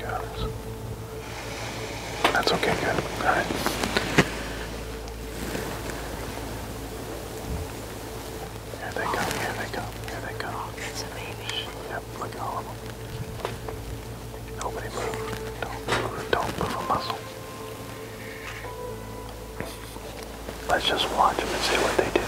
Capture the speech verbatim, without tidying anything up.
goes. That's okay, good. Alright. Here they come, here they come, here they come. That's a baby. Yep, look at all of them. Nobody move. Don't move, don't move a muscle. Let's just watch them and see what they do.